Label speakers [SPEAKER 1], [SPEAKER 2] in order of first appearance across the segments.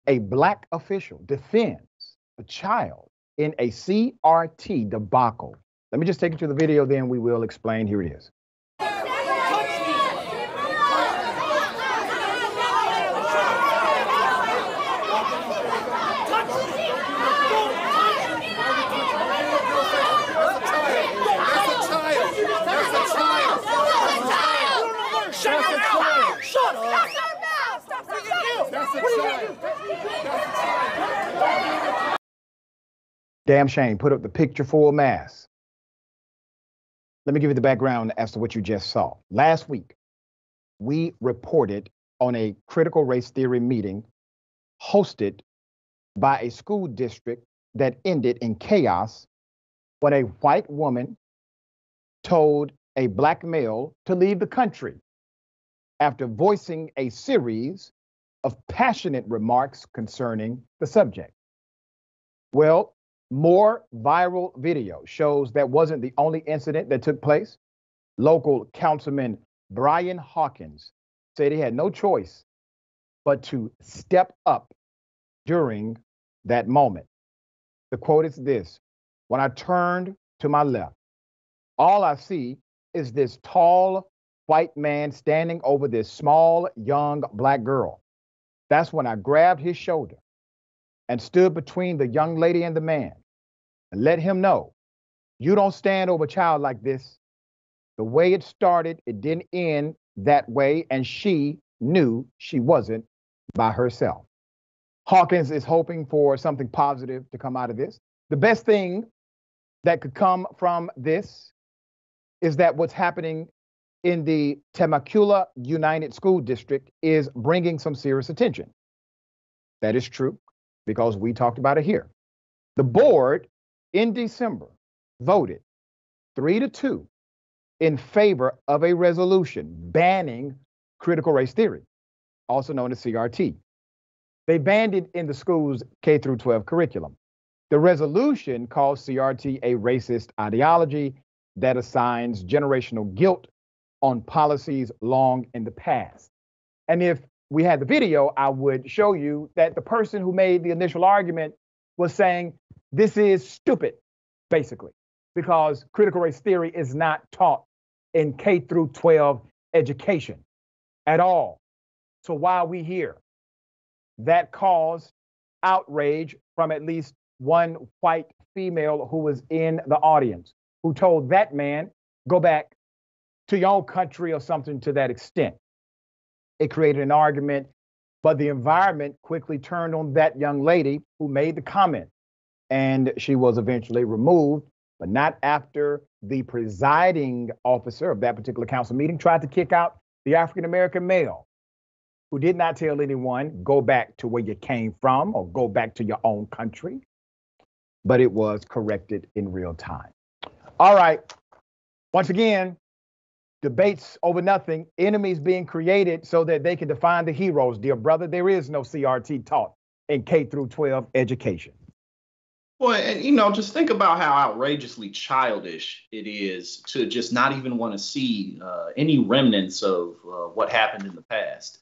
[SPEAKER 1] A black official defends a child in a CRT debacle. Let me just take you to the video, then we will explain. Here it is. Damn shame. Put up the picture full mass. Let me give you the background as to what you just saw. Last week, we reported on a critical race theory meeting hosted by a school district that ended in chaos when a white woman told a black male to leave the country after voicing a series of passionate remarks concerning the subject. Well, more viral video shows that wasn't the only incident that took place. Local Councilman Brian Hawkins said he had no choice but to step up during that moment. The quote is this: "When I turned to my left, all I see is this tall white man standing over this small, young black girl. That's when I grabbed his shoulder and stood between the young lady and the man and let him know, you don't stand over a child like this. The way it started, it didn't end that way, and she knew she wasn't by herself." Hawkins is hoping for something positive to come out of this. The best thing that could come from this is that what's happening in the Temecula United School District is bringing some serious attention. That is true because we talked about it here. The board in December voted 3-2 in favor of a resolution banning critical race theory, also known as CRT. They banned it in the school's K through 12 curriculum. The resolution calls CRT a racist ideology that assigns generational guilt on policies long in the past. And if we had the video, I would show you that the person who made the initial argument was saying, this is stupid, basically, because critical race theory is not taught in K through 12 education at all. So why are we here? That caused outrage from at least one white female who was in the audience, who told that man, go back to your own country or something to that extent. It created an argument, but the environment quickly turned on that young lady who made the comment, and she was eventually removed, but not after the presiding officer of that particular council meeting tried to kick out the African-American male who did not tell anyone, go back to where you came from or go back to your own country, but it was corrected in real time. All right, once again, debates over nothing, enemies being created so that they can define the heroes. Dear brother, there is no CRT taught in K through 12 education.
[SPEAKER 2] Well, and just think about how outrageously childish it is to just not even want to see any remnants of what happened in the past.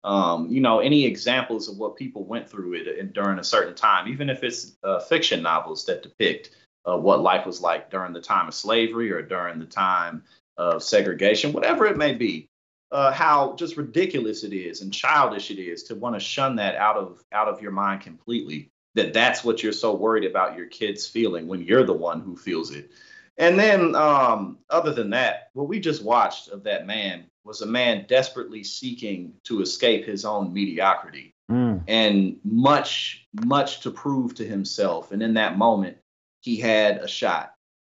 [SPEAKER 2] Any examples of what people went through during a certain time, even if it's fiction novels that depict what life was like during the time of slavery or during the time of segregation, whatever it may be, how just ridiculous it is and childish it is to want to shun that out of your mind completely, that's what you're so worried about your kids feeling when you're the one who feels it. And then other than that, what we just watched of that man was a man desperately seeking to escape his own mediocrity and much to prove to himself. And in that moment, he had a shot.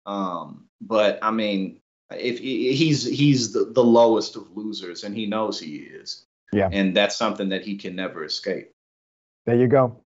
[SPEAKER 2] But I mean, if he's the lowest of losers, and he knows he is. Yeah. And that's something that he can never escape.
[SPEAKER 1] There you go.